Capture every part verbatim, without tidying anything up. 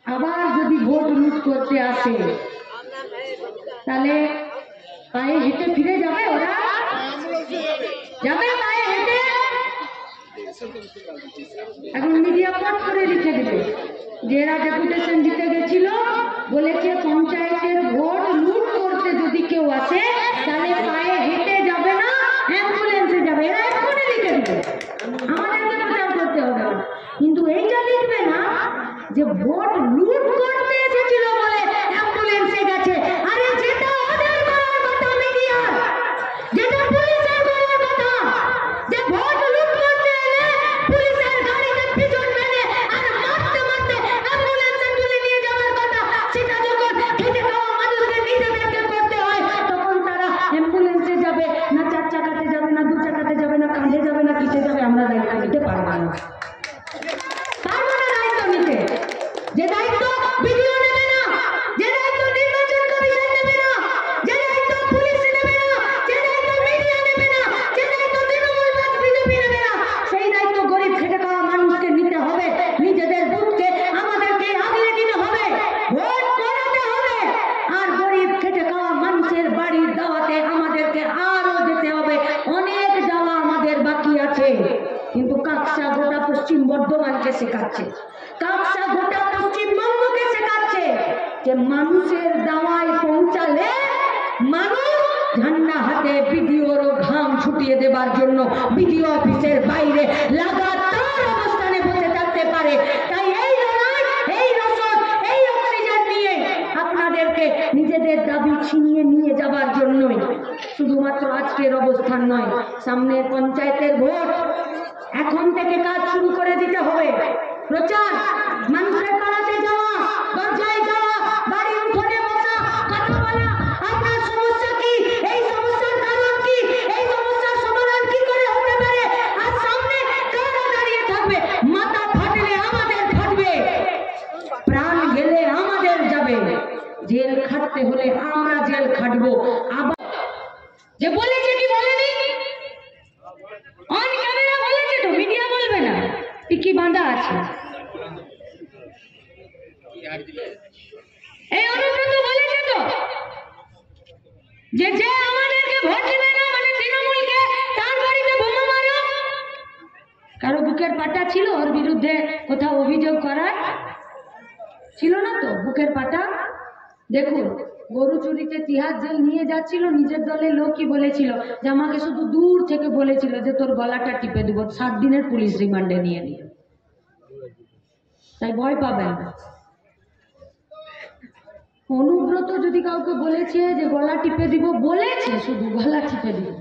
আবার যদি ভোট লুট করতে আসে তাহলে পায়ে হেঁটে ফিরে যাবে, ওরা যাবে পায়ে হেঁটে। এখন মিডিয়া পট করে লিখে দেবে যে এরা ডেপুটেশন দিতে গেছিল, বলেছে পঞ্চায়েতের ভোট লুট করতে যদি কেউ আসে তাহলে পায়ে হেঁটে যাবে না, অ্যাম্বুলেন্সে যাবে। এরা এক্ষুনি লিখে দেবে, আমাদেরকে প্রচার করতে হবে না। কিন্তু এইটা লিখবে না যে ভোট লুট করতে এসেছিল বলে অ্যাম্বুলেন্সে গেছে। আরে যেটা ওদের বলার কথা মিডিয়ার, যেটা পুলিশের বলার কথা, যে ভোট লুট করতে এলে পুলিশের গাড়িতে পিছন মেরে আর মারতে মারতে অ্যাম্বুলেন্সে তুলে নিয়ে যাওয়ার কথা, সেটা যখন খেটে খাওয়া মানুষকে নিজেদেরকে করতে হয় তখন তারা অ্যাম্বুলেন্সে যাবে না, চার চাকাতে যাবে না, দু চাকাতে যাবে না, কাঁধে যাবে না, কিসে যাবে, আমরা দায়িত্ব নিতে পারবো না। পারবো না দায়িত্ব নিতে। যে দায়িত্ব ভিডিও নেবে না, যে দায়িত্ব নির্বাচন কমিশন নেবে না, যে দায়িত্ব পুলিশ নেবে না, যে দায়িত্ব মিডিয়া নেবে না, যে দায়িত্ব তৃণমূল বা বিজেপি নেবে না, সেই দায়িত্ব গরিব খেটে খাওয়া মানুষকে নিতে হবে। নিজেদের বুথকে আমাদেরকে আগিয়ে দিতে হবে, ভোট করাতে হবে। আর গরিব খেটে খাওয়া মানুষের বাড়ির দাওয়াতে আমাদেরকে আরো যেতে হবে। অনেক যাওয়া আমাদের বাকি আছে। কিন্তু কাকসা গোটা পশ্চিম বর্ধমানকে শেখাচ্ছে, কাকসা গোটা পশ্চিমবঙ্গকে শেখাচ্ছে যে মানুষের দাওয়ায় পৌঁছালে মানুষ ঝান্ডা হাতে বিডিওর ঘাম ছুটিয়ে দেবার জন্য বিডিও অফিসের বাইরে লাগাতার অবস্থানে বসে থাকতে পারে। তাই এই লড়াই, এই রসদ, এই অভিযান নিয়ে আপনাদেরকে নিজেদের দাবি ছিনিয়ে নিয়ে যাবার জন্যই শুধুমাত্র আজকের অবস্থান নয়, সামনের পঞ্চায়েতের ভোট এখন থেকে কাজ শুরু করে দিতে হবে। প্রচার, মানুষের পাড়াতে যাওয়া, দরজায় যাওয়া, বাড়ির উঠোনে বসা, কথা বলা, আপনার সমস্যা কি, এই সমস্যার কারণ কি, এই সমস্যার সমাধান কি করে হতে পারে, আর সামনে কারা দাঁড়িয়ে থাকবে। মাথা ফাটলে আমাদের ফাটবে, প্রাণ গেলে আমাদের যাবে, জেল খাটতে হলে আমরা জেল খাটবো। আবার যে বলেছে কি বলেনি, অন ক্যামেরা বলেছে তো, মিডিয়া বলবে না, টিকি বাঁধা আছে। এই অনুব্রত বলেছে তো যে যে আমাদেরকে ভোট দেবে না মানে তৃণমূলকে, তার বাড়িতে বোমা মারো। কারো বুকের পাটা ছিল ওর বিরুদ্ধে কোথাও অভিযোগ করার? ছিল না তো বুকের পাটা। দেখুন, গরু চুরিতে তিহার জেল নিয়ে যাচ্ছিল, নিজের দলের লোকই বলেছিল যে আমাকে শুধু দূর থেকে বলেছিল যে তোর গলাটা টিপে দেবো, সাত দিনের পুলিশ রিমান্ডে নিয়ে নিয়ে। তাই ভয় পাবেন না। অনুব্রত যদি কাউকে বলেছে যে গলা টিপে দিব, বলেছে শুধু গলা টিপে দিব,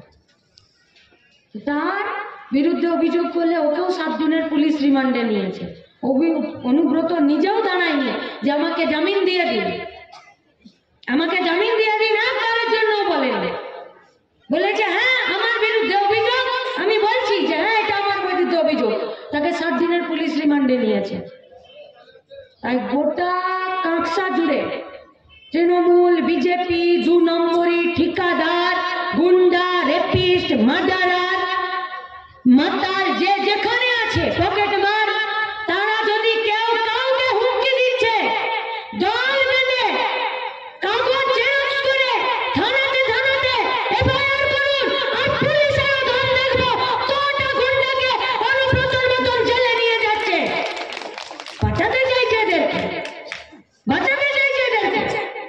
তার বিরুদ্ধে অভিযোগ করলে ওকেও সাত দিনের পুলিশ রিমান্ডে নিয়েছে। অনুব্রত নিজেও জানায়নি যে আমাকে জামিন দিয়ে দিন, আমাকে জামিন দিয়ে দিন, আর কারোর জন্য বলেন। বলেছে হ্যাঁ আমার বিরুদ্ধে অভিযোগ, আমি বলছি যে হ্যাঁ এটা আমার বিরুদ্ধে অভিযোগ, তাকে সাত দিনের পুলিশ রিমান্ডে নিয়েছে। তাই গোটা কাঁকসা জুড়ে তৃণমূল, বিজেপি, দু নম্বরি, ঠিকাদার, গুন্ডা, রেপিস্ট, মার্ডারার, মাতাল যে যেখানে আছে, পকেটমার, তারা যদি কেউ কাউকে হুমকি দিচ্ছে, দল বেঁধে কাগজ জেরক্স করে থানাতে থানাতে এফআইআর করুন, আর পুলিশের দল দেখবো কটা গুন্ডাকে অনুব্রতর মতন জেলে নিয়ে যাচ্ছে। বাঁচাতে চাইছে এদেরকে, বাঁচাতে চাইছে এদেরকে।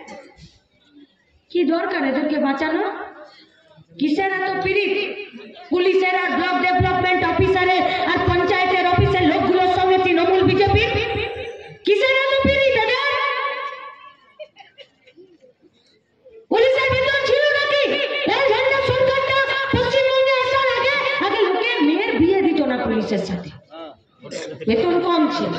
কি দরকার এদেরকে বাঁচানো? কিসের এত পিরিত? পুলিশের আর ব্লক ডেভেলপমেন্ট অফিসারের আর পঞ্চায়েতের অফিসের লোকগুলোর সঙ্গে তৃণমূল বিজেপি কিসের এত পিরিত এদের? পুলিশের বেতন ছিল নাকি? এই ঝান্ডা সরকারটা পশ্চিমবঙ্গে আসার আগে আগে লোকের মেয়ের বিয়ে দিত না পুলিশের সাথে, বেতন কম ছিল।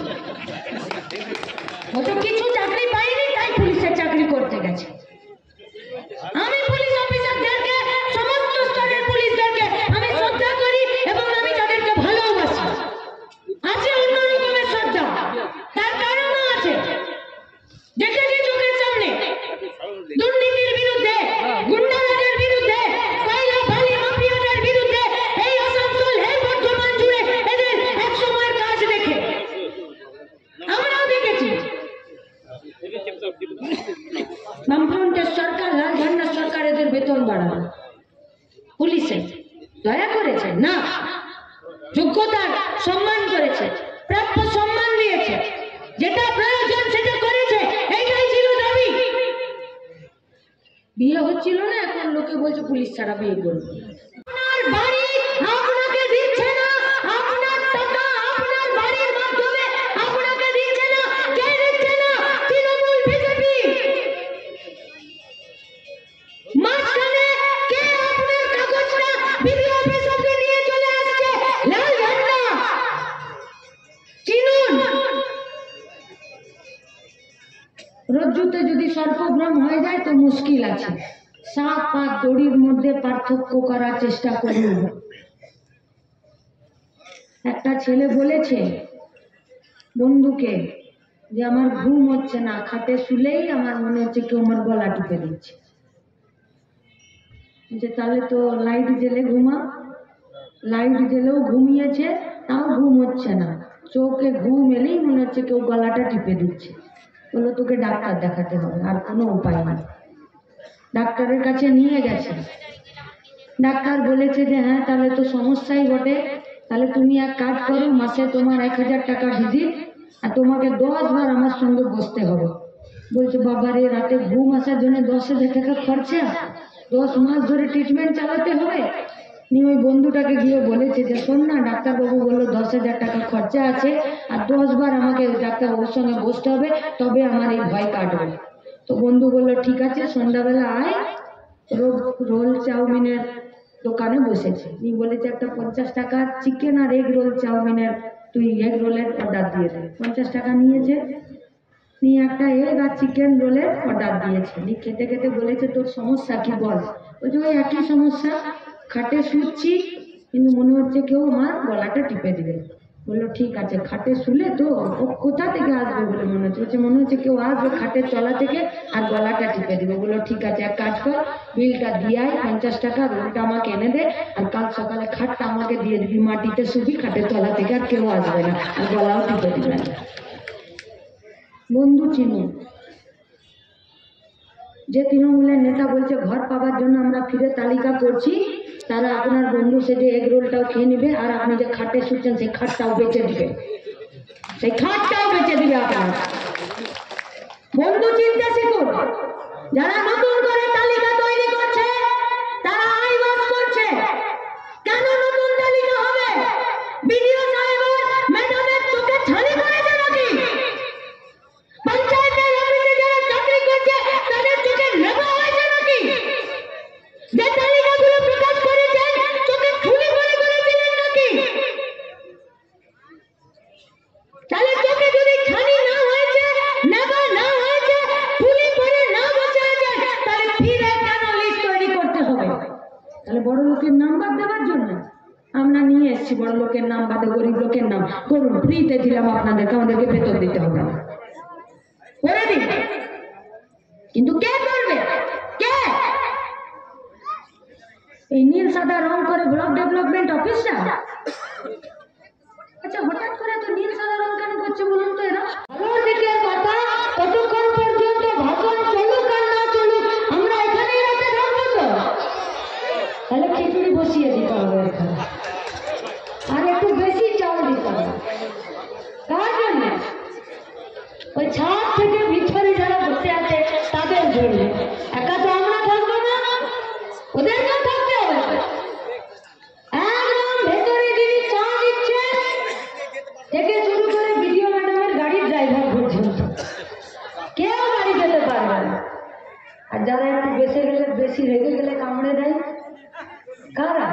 ও তো কিছু চাকরি পাইনি, তাই পুলিশের চাকরি করতে গেছে। আমি পুলিশ অফিসারদেরকে, সমস্ত স্তরের পুলিশদেরকে আমি শ্রদ্ধা করি এবং আমি তাদেরকে ভালোবাসি। আছে অন্য রকমের শ্রদ্ধা, তার কারণও আছে। দেখেছি চোখের সামনে দুর্নীতির বিরুদ্ধে, গুন্ডারাজের বিরুদ্ধে, কয়লা বালি মাফিয়াদের বিরুদ্ধে এই আসানসোল, এই বর্ধমান জুড়ে এদের এক সময়ের কাজ দেখে আমরাও দেখেছি। বাড়াবে। পুলিশে দয়া করেছে না, যোগ্যতার সম্মান করেছে, প্রাপ্য সম্মান দিয়েছে, যেটা প্রয়োজন সেটা করেছে, এইটাই ছিল দাবি। বিয়ে হচ্ছিল না, এখন লোকে বলছে পুলিশ ছাড়া বিয়ে করবে। আপনার বাড়ি আপনাকে দিচ্ছে না, আপনার টাকা আপনার বাড়ির মাধ্যমে আপনাকে দিচ্ছে না, কে দিচ্ছে না? তৃণমূল বিজেপি। মাঝখানে কে আপনার কাগজটা বিডিও অফিস অবধি নিয়ে চলে আসছে? লাল ঝান্ডা চিনুন। রজ্জুতে যদি সর্পভ্রম হয়ে যায় তো মুশকিল আছে। সাপ আর দড়ির মধ্যে পার্থক্য করার চেষ্টা করুন। একটা ছেলে বলেছে বন্ধুকে যে আমার ঘুম হচ্ছে না, খাটে শুলেই আমার মনে হচ্ছে কেউ আমার গলা টিপে দিচ্ছে। যে তাহলে তো লাইট জ্বেলে ঘুমা। লাইট জ্বেলেও ঘুমিয়েছে, তাও ঘুম হচ্ছে না, চোখে ঘুম এলেই মনে হচ্ছে কেউ গলাটা টিপে দিচ্ছে। বললো তোকে ডাক্তার দেখাতে হবে, আর কোনো উপায় নেই। ডাক্তারের কাছে নিয়ে গেছে, ডাক্তার বলেছে যে হ্যাঁ তাহলে তো সমস্যাই বটে, তাহলে তুমি এক কাজ করো, মাসে তোমার এক হাজার টাকা ভিজিট, আর তোমাকে দশ বার আমার সঙ্গে বসতে হবে। বলছে বাবারে, রাতে ঘুম আসার জন্য দশ হাজার টাকা খরচা, দশ মাস ধরে ট্রিটমেন্ট চালাতে হবে। নিয়ে ওই বন্ধুটাকে গিয়ে বলেছে যে শোন না, ডাক্তারবাবু বললো দশ হাজার টাকা খরচা আছে, আর দশ বার আমাকে ডাক্তারবাবুর সঙ্গে বসতে হবে, তবে আমার এই ভয় কাটবে। তো বন্ধু বললো ঠিক আছে, সন্ধ্যাবেলা আয়, রোল চাউমিনের দোকানে বসেছে। নিয়ে বলেছে একটা পঞ্চাশ টাকার চিকেন আর এগ রোল চাউমিনের তুই এগ রোলের অর্ডার দিয়ে দে। পঞ্চাশ টাকা নিয়েছে, নিয়ে একটা এগ আর চিকেন রোলের অর্ডার দিয়েছে। নিয়ে খেতে খেতে বলেছে তোর সমস্যা কি বল? বলছে ওই একই সমস্যা, খাটে শুচ্ছি কিন্তু মনে হচ্ছে কেউ আমার গলাটা টিপে দিবে। বললো ঠিক আছে, খাটে শুলে তো ও কোথা থেকে আসবে বলে মনে হচ্ছে? বলছে মনে হচ্ছে কেউ আসবে খাটের তলা থেকে আর গলাটা টিপে দিবে। বললো ঠিক আছে, এক কাজ কর, বিলটা দিয়ে আয় পঞ্চাশ টাকা, রোলটা আমাকে এনে দে, আর কাল সকালে খাটটা আমাকে দিয়ে দিবি, মাটিতে শুবি খাটের তলা থেকে, আর কেউ আসবে না, আর গলাও টিপে দিবে না। বন্ধু চিনুন। যে তৃণমূলের নেতা বলছে ঘর পাওয়ার জন্য আমরা ফিরে তালিকা করছি, তারা আপনার বন্ধু সেজে এগ রোলটাও খেয়ে নেবে, আর আপনি যে খাটে শুচ্ছেন সেই খাটটাও বেচে দিবে, সেই খাটটাও বেচে দিবে আপনার। বন্ধু চিনতে শিখুন। যারা নতুন করে তালিকা তৈরি করছে তারা আইবাস করছে। কেন নতুন তালিকা হবে? বিডিও সাহেবের ম্যাডামের চোখে ছানি পড়েছে নাকি? পঞ্চায়েতের অফিসে যারা চাকরি করছে তাদের চোখে নেবা হয়েছে নাকি? যে তালিকাগুলো প্রকাশ করেছে চোখে ঠুলি পড়ে করেছিলেন নাকি? তাহলে চোখে যদি ছানি না হয়েছে, নেবা না হয়েছে, ঠুলি পড়ে না বসে আছে, তাহলে ফিরে কেন লিস্ট তৈরি করতে হবে? তাহলে বড় লোকের নাম বাদ দেওয়ার জন্য আমরা নিয়ে এসেছি। বড় লোকের নাম বাদে গরিব লোকের নাম করুন, ফ্রিতে দিলাম আপনাদেরকে, আমাদেরকে বেতন দিতে হবে না, করে দিন। কিন্তু কে করবে? কে? এই নীল সাদা রং করে ব্লক ডেভেলপমেন্ট অফিসটা। আচ্ছা হঠাৎ করে তো নীল সাদা রং কেন করছে বলুন তো? এরা ভালো দিকের কথা কতক্ষণ পর্যন্ত ভাষণ চলুক আর না চলুক আমরা এখানেই রাতে থাকবো তো? তাহলে খিচুড়ি বসিয়ে দিতে হবে এখানে, আর একটু বেশি চাল দিতে হবে। কার জন্য? ওই ছাদ থেকে ভিতরে যারা বসে আছে তাদের জন্য। একা তো আমরা থাকবো না, ওদেরকেও থাকতে হবে। একদম ভেতরে যিনি চা দিচ্ছে থেকে শুরু করে ভিডিও ম্যাডামের গাড়ির ড্রাইভার পর্যন্ত কেউ বাড়ি যেতে পারবে না। আর যারা একটু বেশি গেলে বেশি রেগে গেলে কামড়ে দেয় কারা?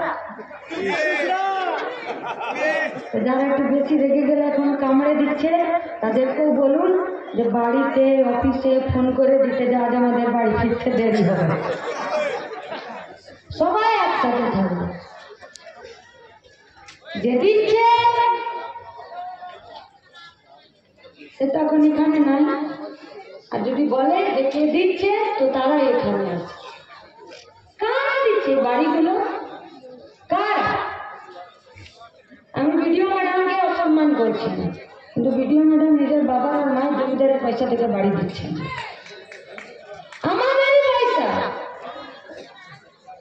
যারা একটু বেশি রেগে গেলে এখন কামড়ে দিচ্ছে তাদেরকেও বলুন যে বাড়িতে অফিসে ফোন করে দিতে, যা আজ আমাদের বাড়ি ফিরতে দেরি হবে, সবাই একসাথে থাকবে। যে দিচ্ছে সে তো এখন এখানে নাই, আর যদি বলে যে কে দিচ্ছে তো তারা এখানে আছে। কারা দিচ্ছে বাড়িগুলো? কার? আমি ভিডিও ম্যাডামকে অসম্মান করছি না, কিন্তু ভিডিও ম্যাডাম নিজের বাবা আর মায়ের জমিদারের পয়সা থেকে বাড়ি দিচ্ছেন, আমাদেরই পয়সা।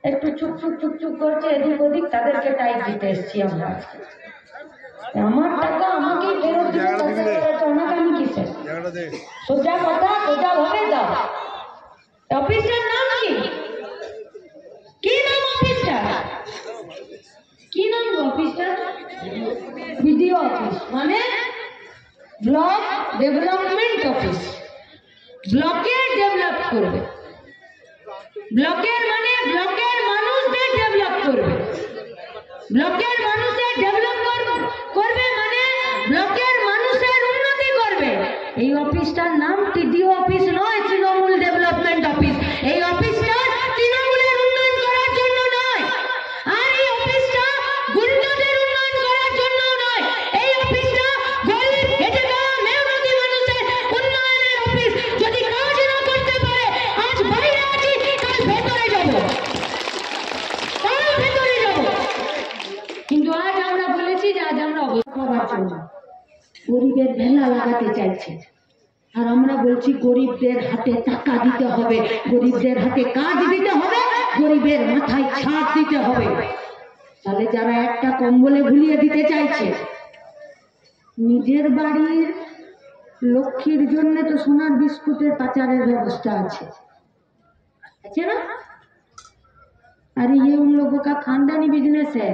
একটু চুপ চুপ চুপ চুপ করছে এদিক ওদিক, তাদেরকে টাইট দিতে এসছি আমরা। আমার টাকা আমাকেই ফেরত দিতে আমাকে আমি কিসে সোজা কথা সোজা ভাবে দাও। অফিসটার নাম কি? কি নাম অফিসটা? কি নাম অফিসটা? বিডিও অফিস মানে ব্লক ডেভেলপমেন্ট অফিস। ব্লকের ডেভেলপ করবে, ব্লকের মানে ব্লকের মানুষদের ডেভেলপ করবে, ব্লকের মানুষের ডেভেলপ করবে মানে ব্লকের মানুষের উন্নতি করবে। এই অফিসটার নাম টিডিও অফিস নয়, তৃণমূল ডেভেলপমেন্ট অফিস। এই অফিসটা তৃণমূলের উন্নয়ন করার জন্য নয়, আর এই অফিসটা গুন্ডাদের উন্নয়ন করার জন্য নয়। এই অফিসটা গরিব খেটে খাওয়া মেহনতি মানুষের উন্নয়নের অফিস। যদি কাজ না করতে পারে, আজ বাইরে আছি, কাল ভেতরে যাব, কাল ভেতরে যাব। কিন্তু আজ আমরা বলেছি যে আজ আমরা অবস্থা হওয়ার জন্য গরিবের ভেলা লাগাতে চাইছে, আর আমরা বলছি গরিবদের হাতে টাকা দিতে হবে, গরিবদের হাতে কাজ দিতে হবে, গরিবের মাথায় ছাদ দিতে হবে। তাহলে যারা একটা কম্বলে ভুলিয়ে দিতে চাইছে, নিজের বাড়ির লক্ষ্মীর জন্য তো সোনার বিস্কুটের পাচারের ব্যবস্থা আছে, আছে ना? अरे ये उन लोगों का खानदानी बिजनेस है।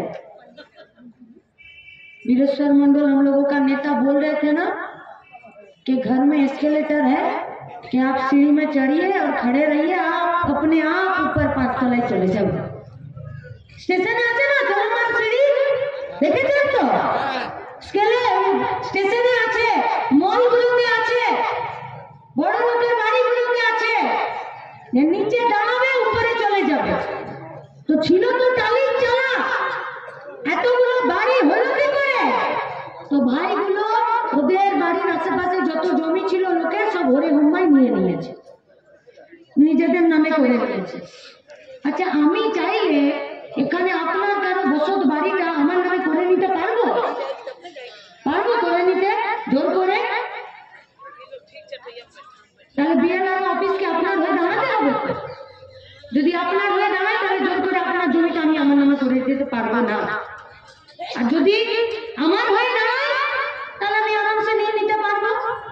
वीरेश्वर मंडल हम लोगों का नेता बोल रहे थे ना कि घर में एस्केलेटर है कि आप सीढ़ी में चढ़िए और खड़े रहिए, आप अपने आप ऊपर पांच तलाय चले जाओ। स्टेशन আছে না চলমান সিঁড়ি দেখেছেন তো? স্কেলে স্টেশনে আছে, মলগুলোতে আছে, বড় লোকের বাড়িগুলোতে আছে। নিচে দাঁড়াবে, উপরে চলে যাবে। তো ছিল তো টালির চালা, এতগুলো বাড়ি হলো কি করে? তো ভাইগুলো ওদের বাড়ির আশেপাশে যত জমি ছিল লোকের সব হরে হুম্মাই নিয়ে নিয়েছে, নিজেদের নামে করে নিয়েছে। আচ্ছা, আমি চাইলে এখানে আপনার কারো বসত বাড়িটা আমার নামে করে নিতে পারবো? পারবো করে নিতে জোর করে? তাহলে বিএলআর অফিসকে আপনার হয়ে দাঁড়াতে হবে। যদি আপনার হয়ে দাঁড়ায় তাহলে জোর করে আপনার জমিটা আমি আমার নামে করে দিতে পারবো না। আর যদি আমার হয়ে দাঁড়ায় তাহলে আমি আরামসে নিয়ে নিতে পারবো,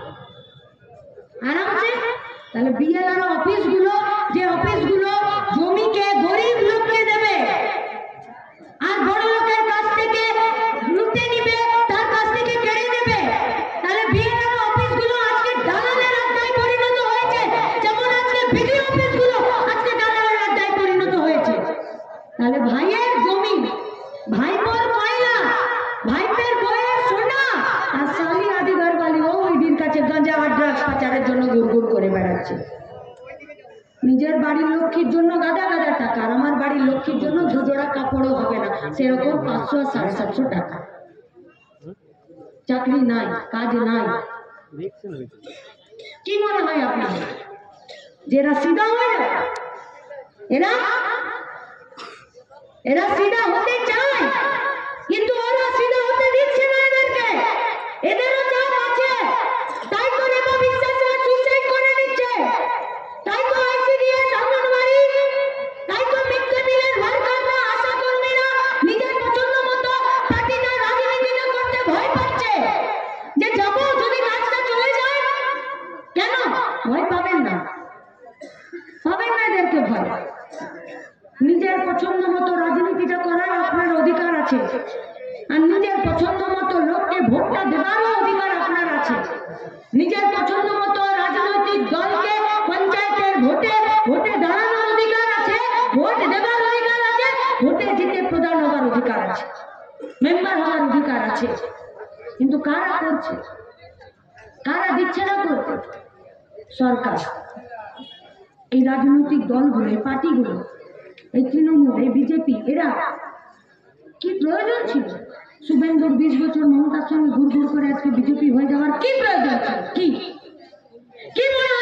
আরামসে। তাহলে বিএলআর অফিসগুলো, যে অফিসগুলো জমিকে গরিব লোককে দেবে আর বড় লোকের কাছ থেকে লুটে নিবে, তার কাছ থেকে কেড়ে নেবে, তাহলে বিএলআর অফিসগুলো আজকে দালালের আড্ডায় পরিণত হয়েছে, যেমন আজকে বিডিও অফিসগুলো আজকে দালালের আড্ডায় পরিণত হয়েছে। তাহলে ভাইয়ের জমি, ভাইপোর কয়লা, ভাইপের বইয়ের সোনা, আর শালি আদি ঘরবালি ও ওই দিন কাছে গাঁজা আর ড্রাগস পাচারের জন্য গুড়গুড় করে বেড়াচ্ছে। নিজের বাড়ির লক্ষ্মীর জন্য গাদা গাদা টাকা, আর আমার বাড়ির লক্ষ্মীর জন্য দুজোড়া কাপড়ও হবে না, সেরকম পাঁচশো আর সাড়ে সাতশো টাকা। চাকরি নাই, কাজ নাই। কি মনে হয় আপনার যেরা সিধা হয় না, এরা এরা সিধা হতে চায়, কিন্তু ওরা সিধা হতে দিচ্ছে না এদেরকে। এদেরও চাপ আছে, তাই তো রেবা বিশ্বাসরা সুইসাইড করে নিচ্ছে, তাই তো আইসিডিএস, অঙ্গনওয়াড়ি, তাই তো মিড ডে মিলের ওয়ার্কাররা, আশা কর্মীরা নিজের পছন্দ মতো পার্টিটা রাজনীতিটা করতে ভয় পাচ্ছে যে যাবো যদি কাজটা চলে যায়। কেন ভয় পাবেন না? পাবেন না এদেরকে ভয়। নিজের পছন্দ মতো রাজনীতিটা করার আপনার অধিকার আছে, আর নিজের পছন্দ মতো লোককে ভোটটা দেওয়ারও অধিকার আপনার আছে। নিজের পছন্দ মতো রাজনৈতিক দলকে পঞ্চায়েতের ভোটে ভোটে দাঁড়ানোর অধিকার আছে, ভোট দেওয়ার অধিকার আছে, ভোটে জিতে প্রধান হওয়ার অধিকার আছে, মেম্বার হওয়ার অধিকার আছে। কিন্তু কারা করছে? কারা দিচ্ছে না করতে? সরকার, এই রাজনৈতিক দলগুলো, এই পার্টিগুলো, এই তৃণমূল, এই বিজেপি, এরা কি প্রয়োজন ছিল শুভেন্দুর বিশ বছর মমতার সঙ্গে ঘুর ঘুর করে আজকে বিজেপি হয়ে যাওয়ার? কি প্রয়োজন ছিল? কি কি মনে